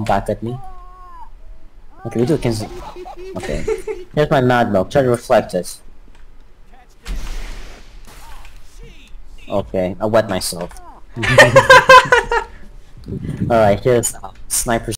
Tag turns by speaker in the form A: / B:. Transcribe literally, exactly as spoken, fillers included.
A: back at me. Okay, we do can. Okay, here's my mad milk. Try to reflect it. Okay, I wet myself. Alright, here's uh, sniper.